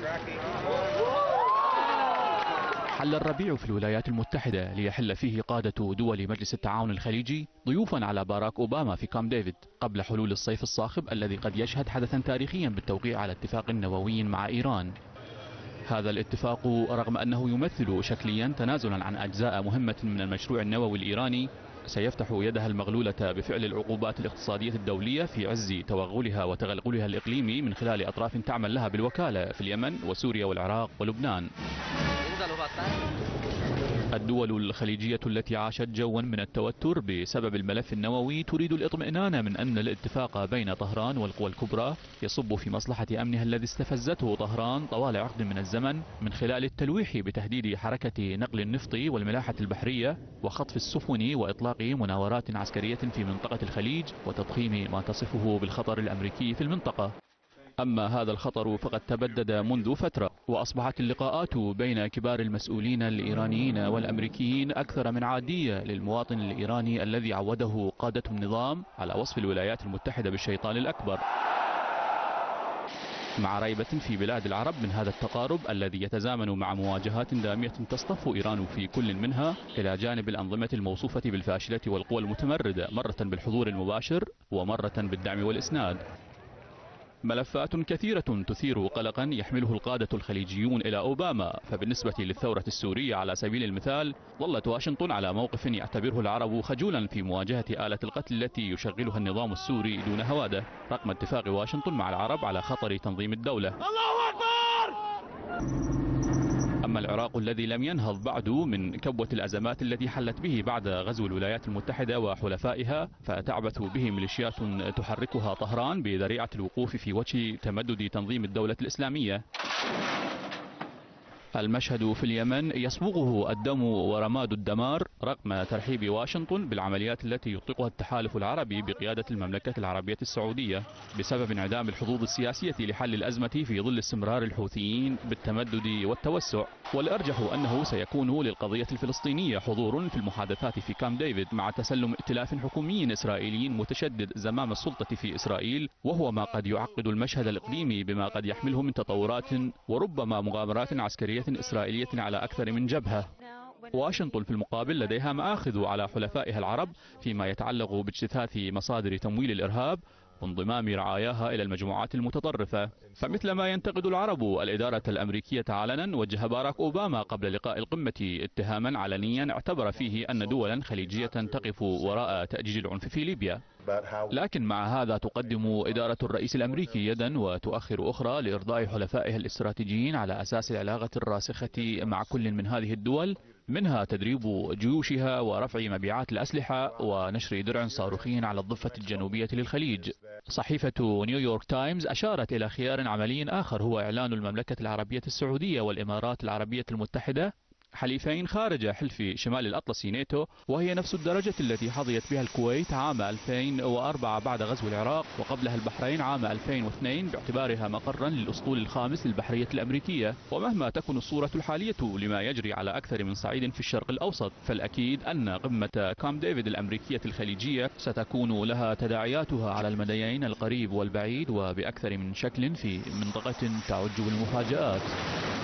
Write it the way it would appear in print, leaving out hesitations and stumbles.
حل الربيع في الولايات المتحدة ليحل فيه قادة دول مجلس التعاون الخليجي ضيوفا على باراك أوباما في كامب ديفيد قبل حلول الصيف الصاخب الذي قد يشهد حدثا تاريخيا بالتوقيع على اتفاق نووي مع إيران. هذا الاتفاق رغم أنه يمثل شكليا تنازلا عن أجزاء مهمة من المشروع النووي الإيراني سيفتح يدها المغلولة بفعل العقوبات الاقتصادية الدولية في عز توغلها وتغلغلها الإقليمي من خلال أطراف تعمل لها بالوكالة في اليمن وسوريا والعراق ولبنان. الدول الخليجية التي عاشت جوا من التوتر بسبب الملف النووي تريد الاطمئنان من أن الاتفاق بين طهران والقوى الكبرى يصب في مصلحة أمنها الذي استفزته طهران طوال عقد من الزمن من خلال التلويح بتهديد حركة نقل النفط والملاحة البحرية وخطف السفن وإطلاق مناورات عسكرية في منطقة الخليج وتضخيم ما تصفه بالخطر الأمريكي في المنطقة. أما هذا الخطر فقد تبدد منذ فترة وأصبحت اللقاءات بين كبار المسؤولين الإيرانيين والأمريكيين أكثر من عادية للمواطن الإيراني الذي عوده قادة النظام على وصف الولايات المتحدة بالشيطان الأكبر، مع ريبة في بلاد العرب من هذا التقارب الذي يتزامن مع مواجهات دامية تصطف إيران في كل منها إلى جانب الأنظمة الموصوفة بالفاشلة والقوى المتمردة مرة بالحضور المباشر ومرة بالدعم والإسناد. ملفات كثيرة تثير قلقا يحمله القادة الخليجيون إلى أوباما. فبالنسبة للثورة السورية على سبيل المثال ظلت واشنطن على موقف يعتبره العرب خجولا في مواجهة آلة القتل التي يشغلها النظام السوري دون هوادة رغم اتفاق واشنطن مع العرب على خطر تنظيم الدولة. الله أكبر! أما العراق الذي لم ينهض بعد من كبوة الأزمات التي حلت به بعد غزو الولايات المتحدة وحلفائها فتعبث به ميليشيات تحركها طهران بذريعة الوقوف في وجه تمدد تنظيم الدولة الإسلامية. المشهد في اليمن يصبغه الدم ورماد الدمار رغم ترحيب واشنطن بالعمليات التي يطلقها التحالف العربي بقيادة المملكة العربية السعودية بسبب انعدام الحظوظ السياسية لحل الأزمة في ظل استمرار الحوثيين بالتمدد والتوسع. والأرجح أنه سيكون للقضية الفلسطينية حضور في المحادثات في كامب ديفيد مع تسلم ائتلاف حكومي إسرائيلي متشدد زمام السلطة في إسرائيل، وهو ما قد يعقد المشهد الإقليمي بما قد يحمله من تطورات وربما مغامرات عسكرية إسرائيلية على أكثر من جبهة. واشنطن في المقابل لديها مآخذ على حلفائها العرب فيما يتعلق باجتثاث مصادر تمويل الإرهاب وانضمام رعاياها إلى المجموعات المتطرفة. فمثل ما ينتقد العرب الإدارة الأمريكية علنا، وجه باراك أوباما قبل لقاء القمة اتهاما علنيا اعتبر فيه أن دولا خليجية تقف وراء تأجيج العنف في ليبيا. لكن مع هذا تقدم إدارة الرئيس الأمريكي يدا وتؤخر أخرى لإرضاء حلفائها الاستراتيجيين على أساس العلاقة الراسخة مع كل من هذه الدول، منها تدريب جيوشها ورفع مبيعات الأسلحة ونشر درع صاروخي على الضفة الجنوبية للخليج. صحيفة نيويورك تايمز أشارت إلى خيار عملي آخر هو إعلان المملكة العربية السعودية والإمارات العربية المتحدة حليفين خارج حلف شمال الأطلسي ناتو، وهي نفس الدرجة التي حظيت بها الكويت عام 2004 بعد غزو العراق، وقبلها البحرين عام 2002 باعتبارها مقرا للأسطول الخامس للبحرية الأمريكية. ومهما تكن الصورة الحالية لما يجري على أكثر من صعيد في الشرق الأوسط، فالأكيد أن قمة كامب ديفيد الأمريكية الخليجية ستكون لها تداعياتها على المديين القريب والبعيد وبأكثر من شكل في منطقة تعج بالمفاجآت.